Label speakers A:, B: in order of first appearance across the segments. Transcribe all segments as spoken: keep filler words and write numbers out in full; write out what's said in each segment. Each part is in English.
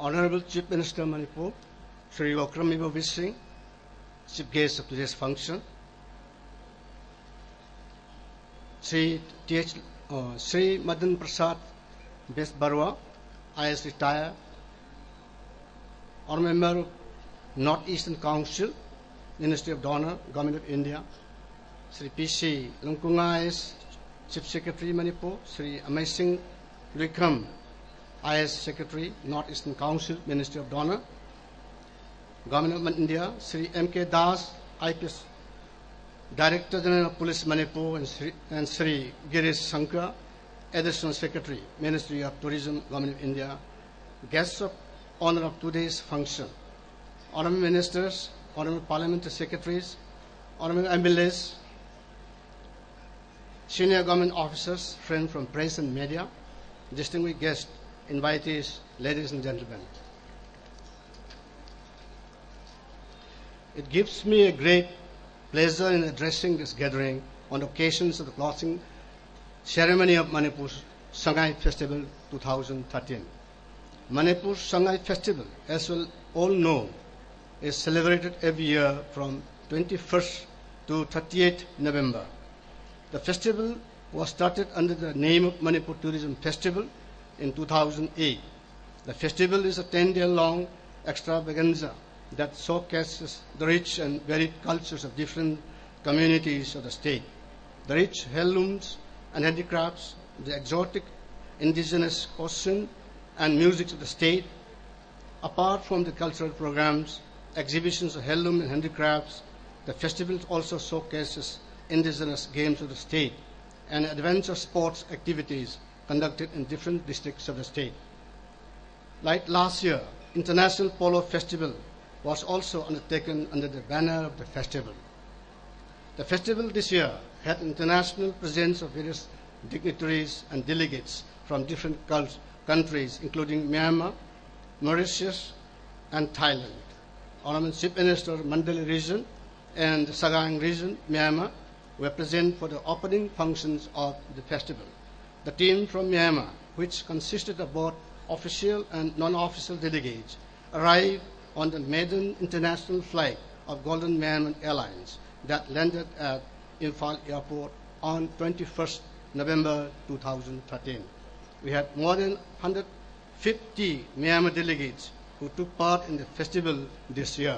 A: Honorable Chief Minister of Manipur, Shri Okramibo Vissing, Chief Guest of today's function, Shri T H Uh, Shri Madan Prasad Bes Barwa, I A S retired, Honorable Member of North Eastern Council, Ministry of Donor, Government of India, Shri P C Lungkunga I A S, Chief Secretary Manipur, Shri Amazing Luikam, I A S Secretary, North Eastern Council, Ministry of Donor, Government of India, Shri M K Das, I P S Director General of Police Manipur, and Shri, and Shri Girish Shankar, Additional Secretary, Ministry of Tourism, Government of India, guests of honor of today's function, Honorable Ministers, Honorable Parliamentary Secretaries, Honorable M L As, senior government officers, friends from press and media, distinguished guests, invitees, ladies and gentlemen. It gives me a great pleasure in addressing this gathering on occasions of the closing ceremony of Manipur's Sangay Festival two thousand thirteen. Manipur's Sangay Festival, as we all know, is celebrated every year from twenty-first to thirty-eighth November. The festival was started under the name of Manipur Tourism Festival in two thousand eight. The festival is a ten-day-long extravaganza that showcases the rich and varied cultures of different communities of the state. The rich heirlooms and handicrafts, the exotic indigenous costume and music of the state. Apart from the cultural programs, exhibitions of heirloom and handicrafts, the festival also showcases indigenous games of the state and adventure sports activities conducted in different districts of the state. Like last year, International Polo Festival was also undertaken under the banner of the festival. The festival this year had international presence of various dignitaries and delegates from different countries, including Myanmar, Mauritius, and Thailand. Honorable Chief Minister of Mandalay region and the Sagaing region, Myanmar, were present for the opening functions of the festival. The team from Myanmar, which consisted of both official and non-official delegates, arrived on the maiden international flight of Golden Myanmar Airlines that landed at Imphal Airport on twenty-first November two thousand thirteen. We had more than one hundred fifty Myanmar delegates who took part in the festival this year.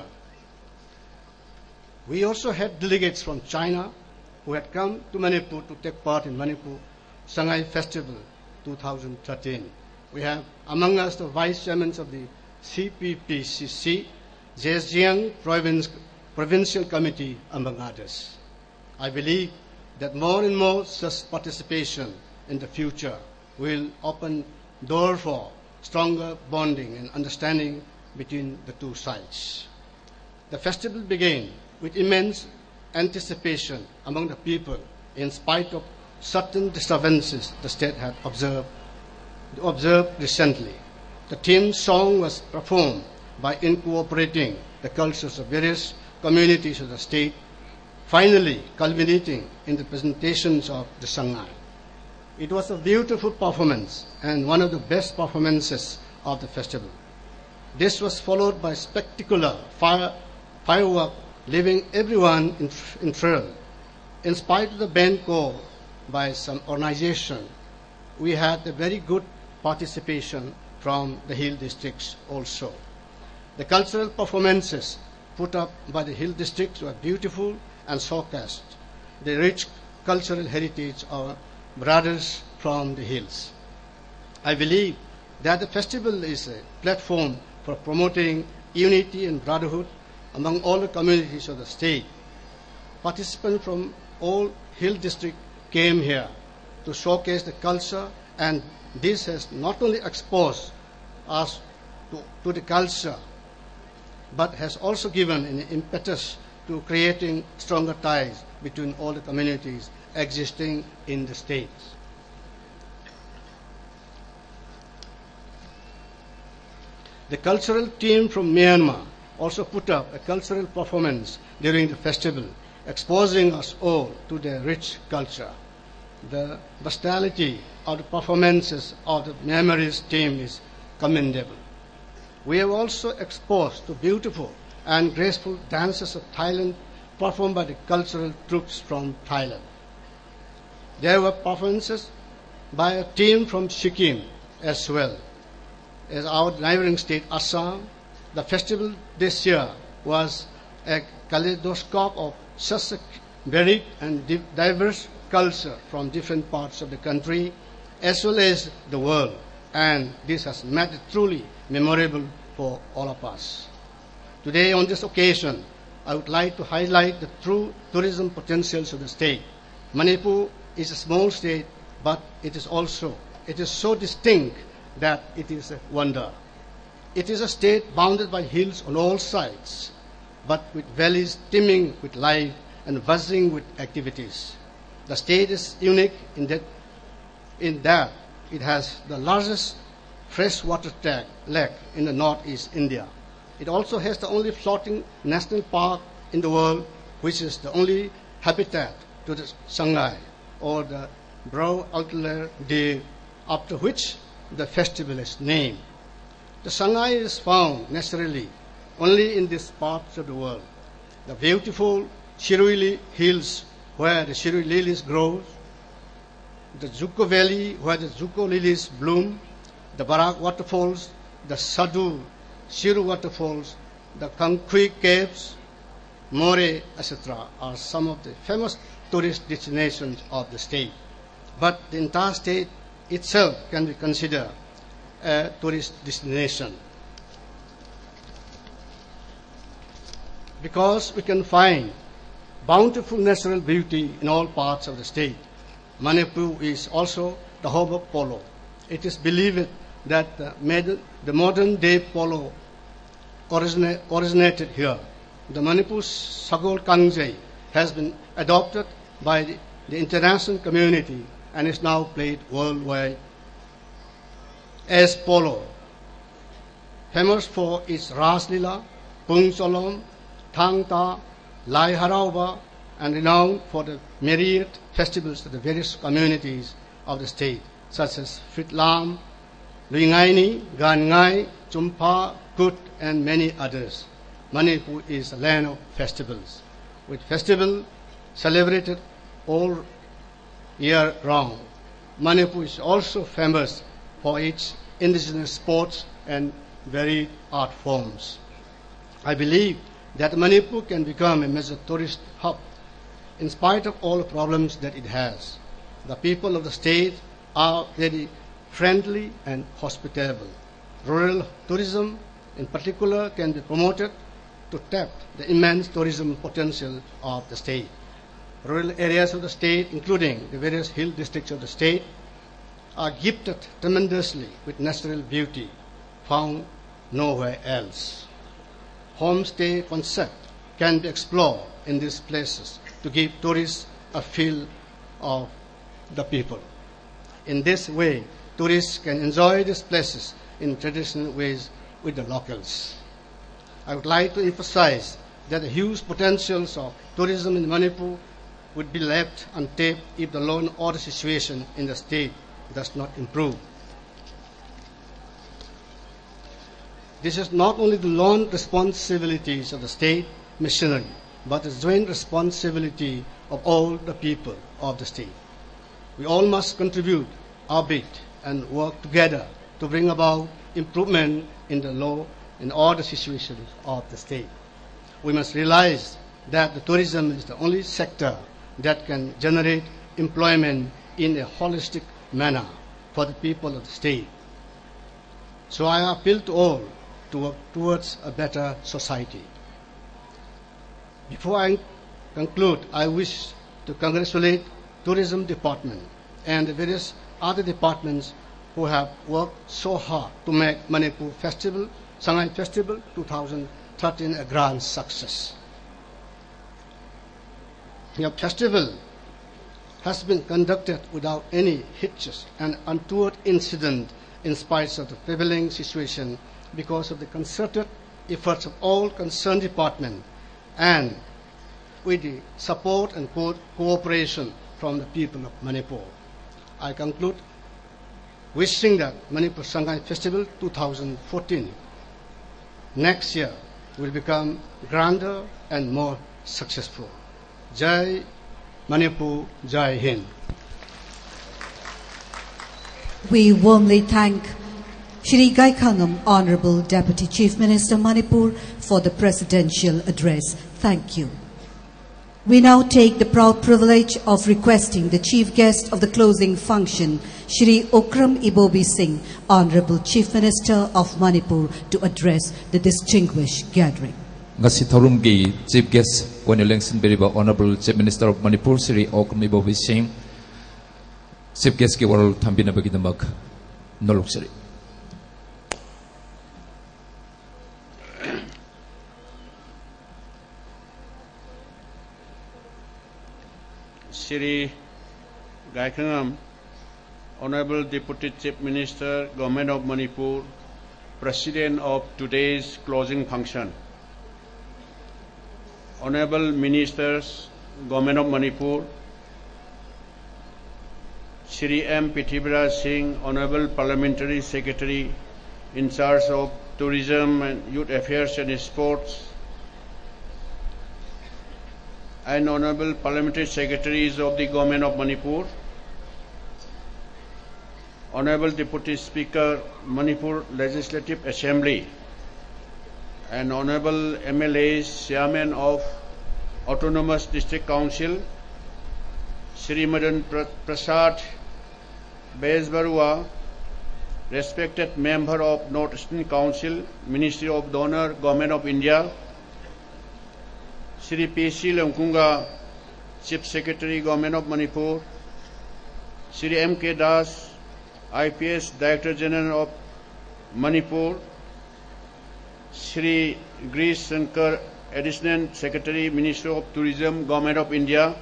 A: We also had delegates from China who had come to Manipur to take part in Manipur Sangay Festival two thousand thirteen. We have among us the Vice Chairman of the C P P C C, Zhejiang Province, Provincial Committee, among others. I believe that more and more such participation in the future will open door for stronger bonding and understanding between the two sides. The festival began with immense anticipation among the people in spite of certain disturbances the state had observed, observed recently. The theme song was performed by incorporating the cultures of various communities of the state, finally culminating in the presentations of the Sangay. It was a beautiful performance and one of the best performances of the festival. This was followed by spectacular fire, firework, leaving everyone in, in thrill. In spite of the ban call by some organization, we had a very good participation from the hill districts also. The cultural performances put up by the hill districts were beautiful and showcased the rich cultural heritage of brothers from the hills. I believe that the festival is a platform for promoting unity and brotherhood among all the communities of the state. Participants from all hill districts came here to showcase the culture, and this has not only exposed us to, to the culture, but has also given an impetus to creating stronger ties between all the communities existing in the states. The cultural team from Myanmar also put up a cultural performance during the festival, exposing us all to their rich culture. The versatility of the performances of the Myanmarese team is commendable. We have also exposed to beautiful and graceful dances of Thailand performed by the cultural troops from Thailand. There were performances by a team from Sikkim as well as our neighboring state Assam. The festival this year was a kaleidoscope of such a varied and diverse culture from different parts of the country as well as the world, and this has made it truly memorable for all of us. Today on this occasion, I would like to highlight the true tourism potentials of the state. Manipur is a small state, but it is also, it is so distinct that it is a wonder. It is a state bounded by hills on all sides, but with valleys teeming with life and buzzing with activities. The state is unique in that, in that it has the largest freshwater lake in the northeast India. It also has the only floating national park in the world, which is the only habitat to the Sangay, or the Brow Altar Day, after which the festival is named. The Sangay is found naturally only in these parts of the world. The beautiful Shiruli Hills, where the Shiruli lilies grow, the Zuko Valley, where the Zuko lilies bloom, the Barak waterfalls, the Sadhu Shiru waterfalls, the Kankui caves, More, et cetera are some of the famous tourist destinations of the state. But the entire state itself can be considered a tourist destination, because we can find bountiful natural beauty in all parts of the state. Manipur is also the home of polo. It is believed that the, the modern day polo origina, originated here. The Manipur Sagol Kangjai has been adopted by the, the international community and is now played worldwide as polo, famous for its Ras Lila, Pung Solom, Thang Ta, Lai Harauba, and renowned for the myriad festivals of the various communities of the state, such as Fritlam, Luingaini, Gangai, Chumpa, Kut, and many others. Manipur is a land of festivals, with festivals celebrated all year round. Manipur is also famous for its indigenous sports and varied art forms. I believe that Manipur can become a major tourist hub in spite of all the problems that it has. The people of the state are very friendly and hospitable. Rural tourism in particular can be promoted to tap the immense tourism potential of the state. Rural areas of the state, including the various hill districts of the state, are gifted tremendously with natural beauty found nowhere else. Homestay concept can be explored in these places to give tourists a feel of the people. In this way, tourists can enjoy these places in traditional ways with the locals. I would like to emphasize that the huge potentials of tourism in Manipur would be left untapped if the law and order situation in the state does not improve. This is not only the lone responsibilities of the state missionary, but the joint responsibility of all the people of the state. We all must contribute our bit and work together to bring about improvement in the law and order situation of the state. We must realize that the tourism is the only sector that can generate employment in a holistic manner for the people of the state. So I appeal to all to work towards a better society. Before I conclude, I wish to congratulate Tourism Department and the various other departments who have worked so hard to make Manipur Festival, Sangay Festival twenty thirteen a grand success. The festival has been conducted without any hitches and untoward incident in spite of the prevailing situation because of the concerted efforts of all concerned departments and with the support and co cooperation from the people of Manipur. I conclude wishing that Manipur Sangay Festival twenty fourteen next year will become grander and more successful. Jai Manipur, Jai Hind.
B: We warmly thank Shri Gaikhangam, Honorable Deputy Chief Minister Manipur, for the presidential address. Thank you. We now take the proud privilege of requesting the chief guest of the closing function, Shri Okram Ibobi Singh, Honorable Chief Minister of Manipur, to address the distinguished gathering.
C: Ngasi Tharumgi Chief Guest, Wanilengsin Beriba, Honorable Chief Minister of Manipur, Shri Okram Ibobi Singh, Chief Guest ki waral thambina bagidamag noloksari.
D: Shri Gaikhangam, Honorable Deputy Chief Minister, Government of Manipur, President of today's closing function. Honorable Ministers, Government of Manipur, Shri M. Prithviraj Singh, Honorable Parliamentary Secretary in charge of Tourism and Youth Affairs and Sports, and Honorable Parliamentary Secretaries of the Government of Manipur, Honorable Deputy Speaker, Manipur Legislative Assembly, and Honorable M L As, Chairman of Autonomous District Council, Shri Madan Prasad Bezbarua, respected Member of North Eastern Council, Ministry of Donor, Government of India, Shri P C Lamkunga, Chief Secretary, Government of Manipur, Shri M K Das, I P S Director General of Manipur, Shri Greece Shankar, Additional Secretary, Ministry of Tourism, Government of India,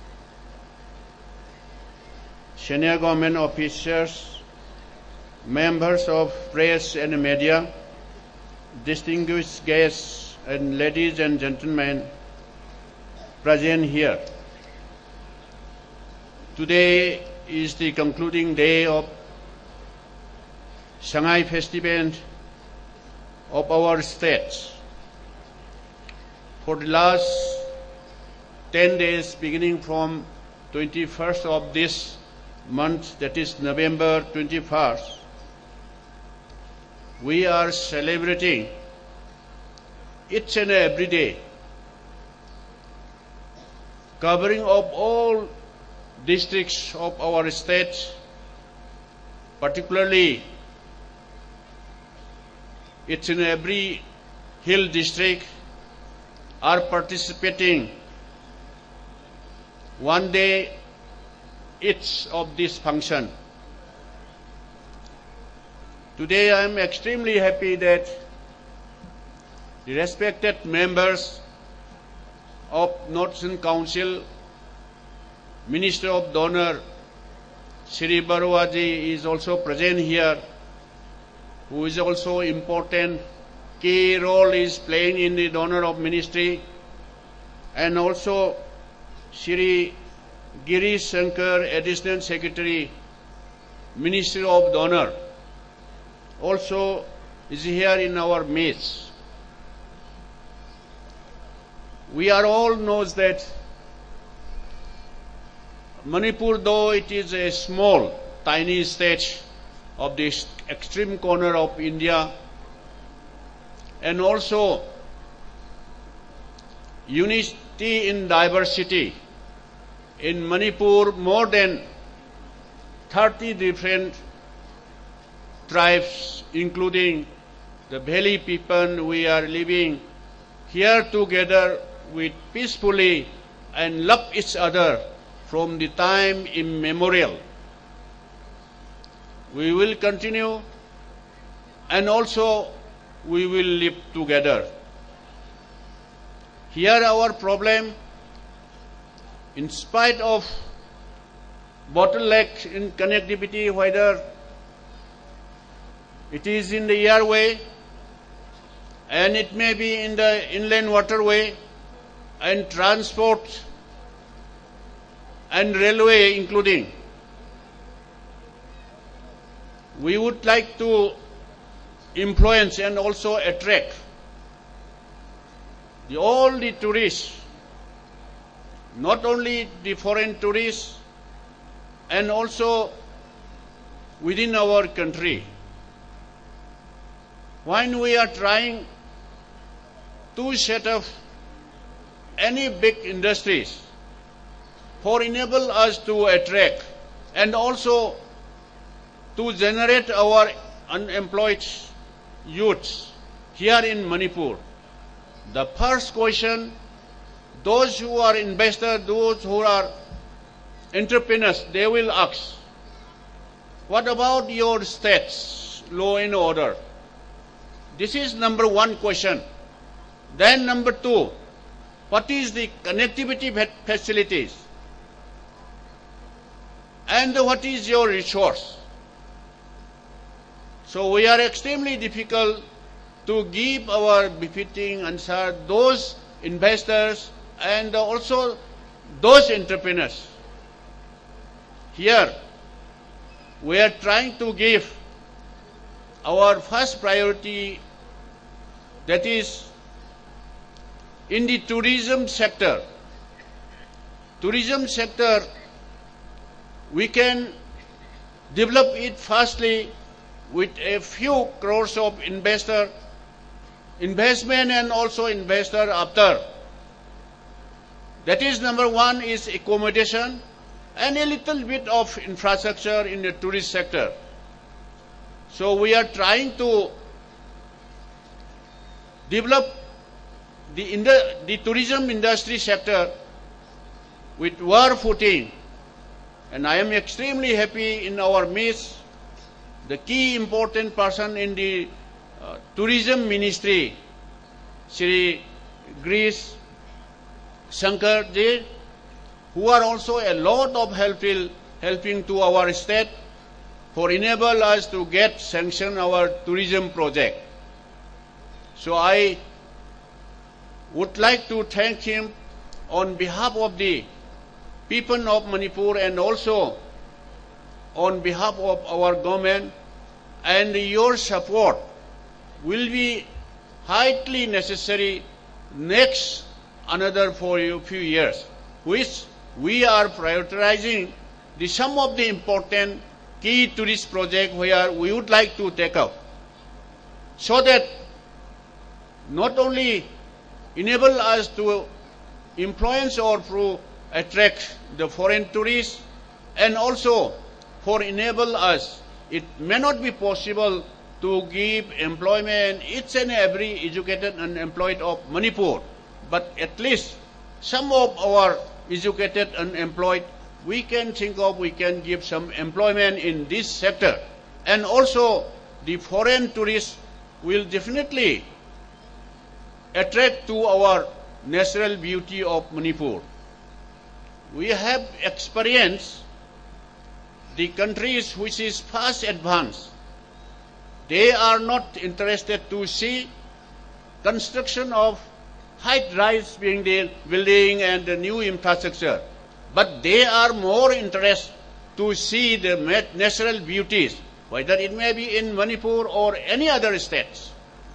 D: senior government officers, members of press and media, distinguished guests, and ladies and gentlemen present here. Today is the concluding day of Shanghai Festival of our state. For the last ten days, beginning from twenty-first of this month, that is November twenty-first, we are celebrating each and every day, covering of all districts of our state, particularly each and every hill district are participating one day each of this function. Today I am extremely happy that the respected members of Northern Council, Minister of Donor, Shri Baruaji is also present here, who is also important key role is playing in the donor of ministry, and also Shri Girish Shankar, Additional Secretary, Ministry of Donor, also is here in our midst. We are all knows that Manipur, though it is a small, tiny state of this extreme corner of India, and also unity in diversity. In Manipur, more than thirty different tribes, including the Valley people, we are living here together with peacefully and love each other from the time immemorial. We will continue, and also we will live together. Here our problem, in spite of bottleneck in connectivity, whether it is in the airway and it may be in the inland waterway and transport and railway including, we would like to influence and also attract the, all the tourists, not only the foreign tourists, and also within our country. When we are trying to set up any big industries for enable us to attract and also to generate our unemployed youths here in Manipur, the first question, those who are investors, those who are entrepreneurs, they will ask, what about your state's law and order? This is number one question. Then number two, what is the connectivity facilities? And what is your resource? So we are extremely difficult to give our befitting answer those investors and also those entrepreneurs. Here, we are trying to give our first priority, that is in the tourism sector. Tourism sector, we can develop it firstly with a few crores of investor investment and also investor after. That is number one is accommodation and a little bit of infrastructure in the tourist sector. So we are trying to develop the, in the, the tourism industry sector with war footing. And I am extremely happy in our midst, the key important person in the uh, tourism ministry, Shri Gireesh Shankar ji, who are also a lot of helpful, helping to our state for enable us to get sanction our tourism project. So I would like to thank him on behalf of the people of Manipur and also on behalf of our government, and your support will be highly necessary next another for you few years, which we are prioritizing the some of the important key tourist projects where we would like to take up, so that not only enable us to influence or to attract the foreign tourists, and also for enable us, it may not be possible to give employment each and every educated and employed of Manipur, but at least some of our educated and employed, we can think of, we can give some employment in this sector. And also the foreign tourists will definitely attract to our natural beauty of Manipur. We have experienced the countries which is fast advanced. They are not interested to see construction of high-rise building and the new infrastructure, but they are more interested to see the natural beauties, whether it may be in Manipur or any other states.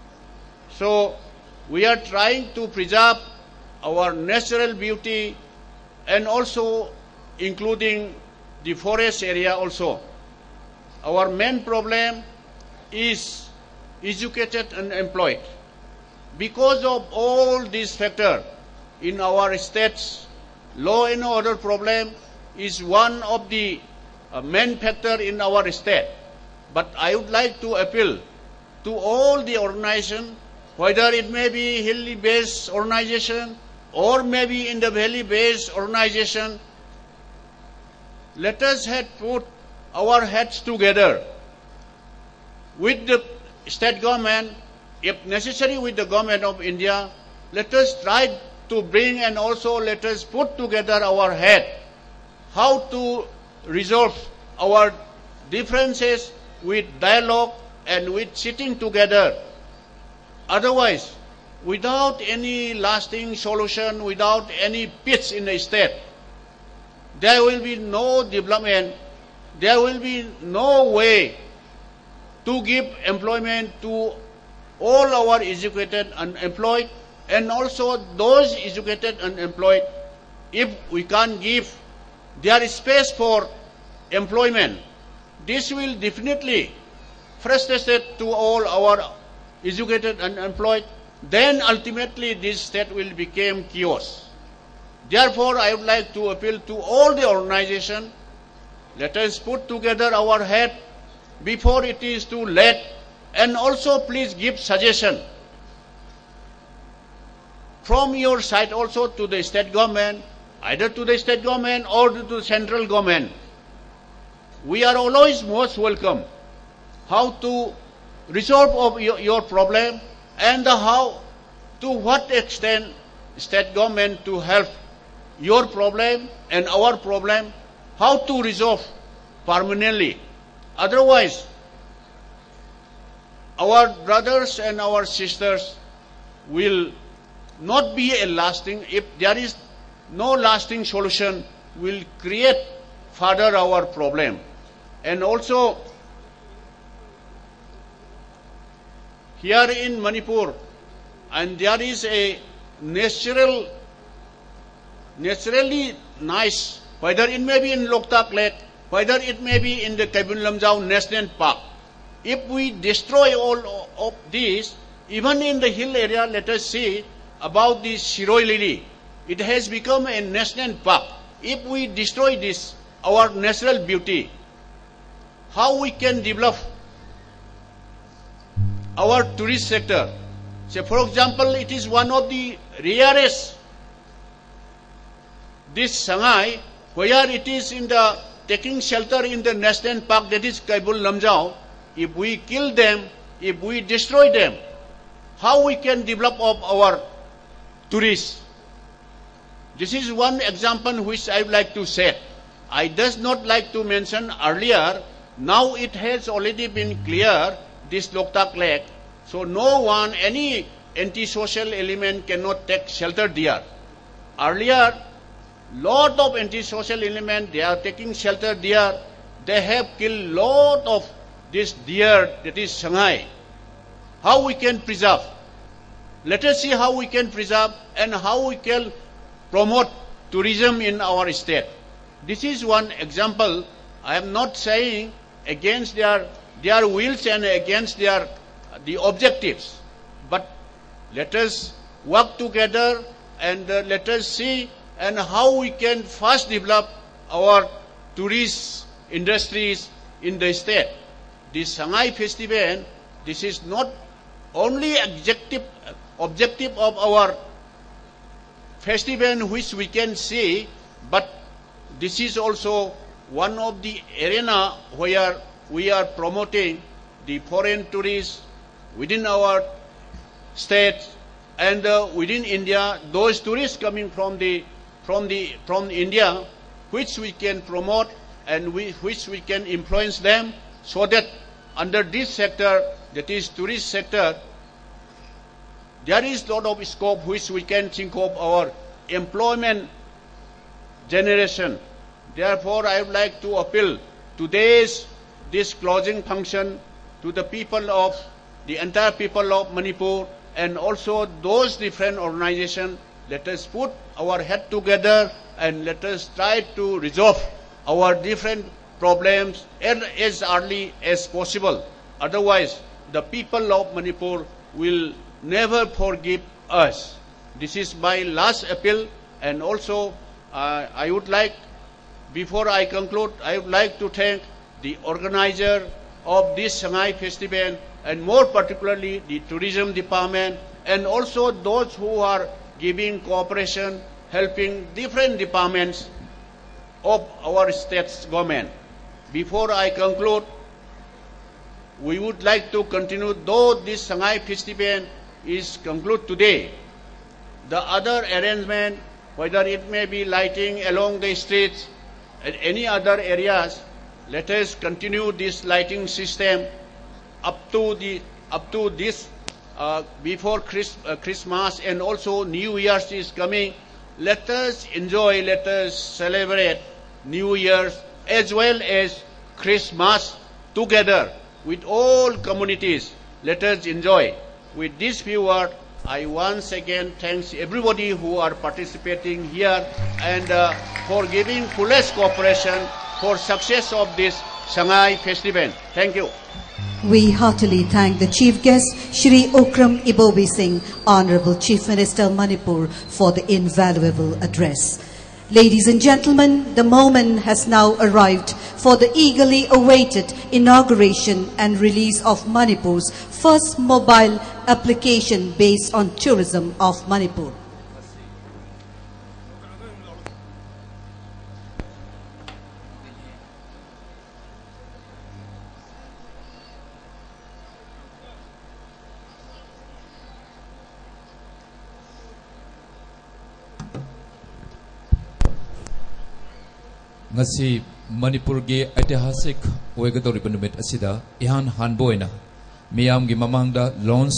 D: So we are trying to preserve our natural beauty and also including the forest area also. Our main problem is educated and employed. Because of all these factors in our states, law and order problem is one of the uh, main factor in our state. But I would like to appeal to all the organizations, whether it may be hilly-based organization or maybe in the valley-based organization, let us have put our heads together with the state government, if necessary with the government of India. Let us try to bring and also let us put together our head how to resolve our differences with dialogue and with sitting together. Otherwise, without any lasting solution, without any peace in the state, there will be no development, there will be no way to give employment to all our educated and employed and also those educated and employed, if we can't give their space for employment, this will definitely frustrate to all our educated and employed. Then ultimately this state will become chaos. Therefore, I would like to appeal to all the organization, let us put together our head before it is too late, and also please give suggestion from your side also to the state government, either to the state government or to the central government. We are always most welcome how to resolve of your, your problem, and how, to what extent state government to help your problem and our problem, how to resolve permanently. Otherwise, our brothers and our sisters will not be a lasting, if there is no lasting solution, will create further our problem. And also, here in Manipur, and there is a natural, naturally nice, whether it may be in Loktak Lake, whether it may be in the Kaibun Lamjau National Park. If we destroy all of these, even in the hill area, let us see about the Shiroi Lily. It has become a national park. If we destroy this, our natural beauty, how we can develop our tourist sector? Say, for example, it is one of the rarest, this Sangay, where it is in the taking shelter in the national park, that is Kaibul Lamjau. If we kill them, if we destroy them, how we can develop of our tourists? This is one example which I would like to say. I does not like to mention earlier. Now it has already been clear, this Loktak Lake, so no one, any antisocial element cannot take shelter there. Earlier, lot of antisocial element, they are taking shelter there. They have killed lot of this deer, that is Shanghai. How we can preserve? Let us see how we can preserve and how we can promote tourism in our state. This is one example. I am not saying against their their wills and against their the objectives, but let us work together and uh, let us see and how we can first develop our tourist industries in the state. This Shanghai Festival, this is not only objective objective of our festival which we can see, but this is also one of the arena where we are promoting the foreign tourists within our state and uh, within India, those tourists coming from the from the from India, which we can promote and we, which we can influence them, so that under this sector, that is tourist sector, there is a lot of scope which we can think of our employment generation. Therefore, I would like to appeal today's this closing function to the people of the entire people of Manipur and also those different organizations. Let us put our head together and let us try to resolve our different problems as early as possible. Otherwise, the people of Manipur will never forgive us. This is my last appeal, and also uh, I would like, before I conclude, I would like to thank the organizer of this Shanghai Festival, and more particularly the tourism department, and also those who are giving cooperation, helping different departments of our state's government. Before I conclude, we would like to continue, though this Shanghai Festival is concluded today, the other arrangement, whether it may be lighting along the streets and any other areas, let us continue this lighting system up to the up to this uh, before Chris, uh, Christmas, and also New Year's is coming. Let us enjoy, let us celebrate New Year's as well as Christmas together with all communities. Let us enjoy. With this few words, I once again thanks everybody who are participating here and uh, for giving fullest cooperation for success of this Sangay Festival. Thank you.
B: We heartily thank the Chief Guest, Shri Okram Ibobi Singh, Honorable Chief Minister Manipur, for the invaluable address. Ladies and gentlemen, the moment has now arrived for the eagerly awaited inauguration and release of Manipur's first mobile application based on tourism of Manipur.
C: ngasi Manipur ge ऐतिहासिक ओइगदोरिब नुमित असिदा इहान हानबोइना मियाम गी ममांगदा launch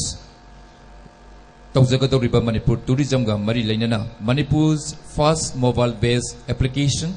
C: तौजगदोरिब Manipur tourism गा मरी लेनना Manipur's first mobile based application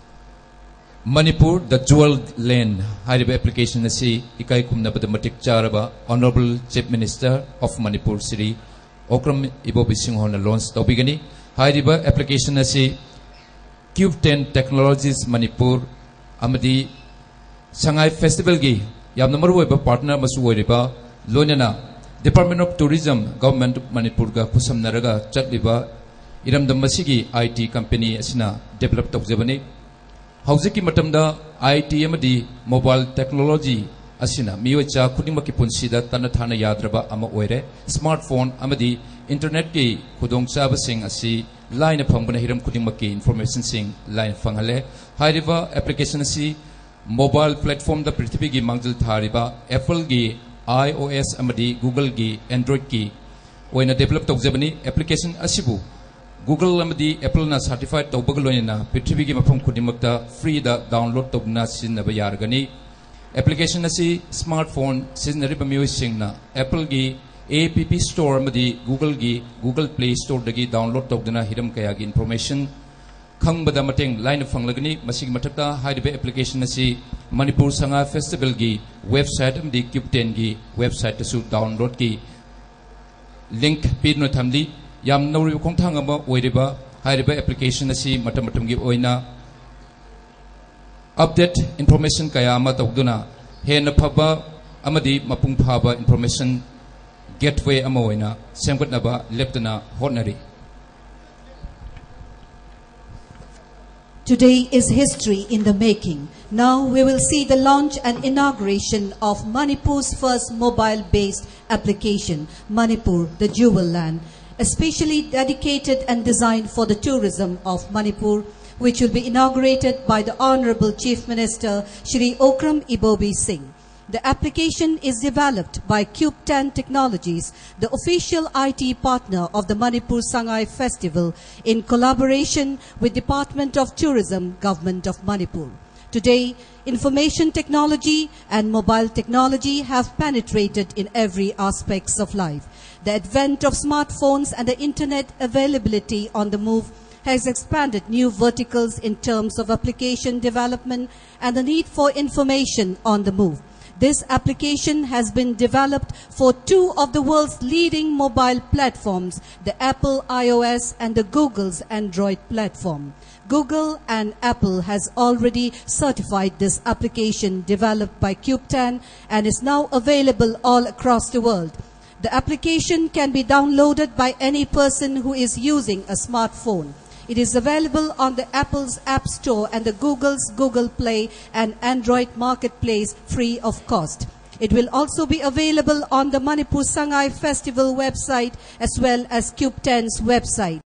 C: Manipur the jewel land हारिबा application asi ikai kumnabada matik charaba Honorable Chief Minister of Manipur Shri Okram Ibobi Singh hona launch tobigani हारिबा application asi Cube ten Technologies Manipur amadi Sangay Festival gi yamna maruoiba partner masu oiriba loinana Department of Tourism Government of Manipur ga kusamnaraga chatliba iramdam masigi I T company asina develop tawjabani haujiki matamda I T amadi mobile technology asina miyocha khudimaki punsida tanna thana yadraba ama oire smartphone amadi internet ki khudong chaba sing asi line phangna hiram khudimaki information sing line phangale hairiba application asi mobile platform da prithvi gi mangjal thariba Apple gi iOS amadi Google gi Android ki oina develop tawjabani application asibu Google amadi Apple na certified tawbagloina prithvi gi mafam khudimakta free da download tawna sinaba yargani application asi smartphone siznariba miyoi singna Apple gi App Store amadi Google gi Google Play Store dagi download tawdana hiram kaya gi information khang bada mateng line phanglagani masig mathakta haidibe application asi Manipur Sangay Festival gi website amdi Cube ten gi website tasu download ki link pidno thamdi yam nori khongthang ama oiriba haidibe application asi matam matam gi oina update information kaya ama tawduna hena phaba amadi mapung phaba information gateway ama oina semgatnaba leptana honari.
B: Today is history in the making. Now we will see the launch and inauguration of Manipur's first mobile-based application, Manipur, the Jewel Land, especially dedicated and designed for the tourism of Manipur, which will be inaugurated by the Honorable Chief Minister, Shri Okram Ibobi Singh. The application is developed by Cube ten Technologies, the official I T partner of the Manipur Sangay Festival, in collaboration with Department of Tourism, Government of Manipur. Today, information technology and mobile technology have penetrated in every aspects of life. The advent of smartphones and the internet availability on the move has expanded new verticals in terms of application development and the need for information on the move. This application has been developed for two of the world's leading mobile platforms, the Apple iOS and the Google's Android platform. Google and Apple has already certified this application developed by Cube ten and is now available all across the world. The application can be downloaded by any person who is using a smartphone. It is available on the Apple's App Store and the Google's Google Play and Android Marketplace free of cost. It will also be available on the Manipur Sangay Festival website as well as Cube ten's website.